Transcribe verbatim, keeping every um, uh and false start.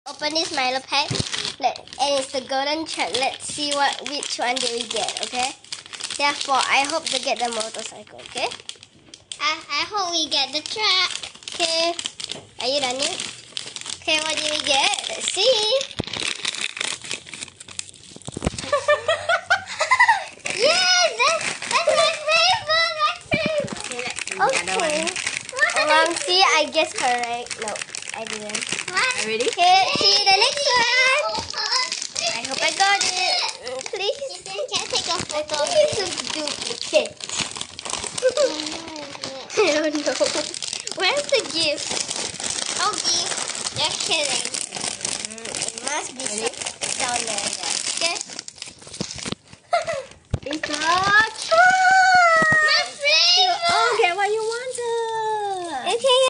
Open this Milo pack. Let, and it's the golden truck. Let's see what which one do we get, okay? Therefore, I hope to get the motorcycle, okay? I, I hope we get the truck. Okay. Are you done yet? Okay, what did we get? Let's see. Yes, that's, that's my favorite. My favorite. Okay. Um, see, I guess correct. No, I didn't. What? Ready? Okay, see you the next one. I hope I got it. Mm, Please. Ethan, can I take a photo? It's a duplicate. I don't know. Where's the gift? Oh, gift. You're kidding. Mm, it must be down there.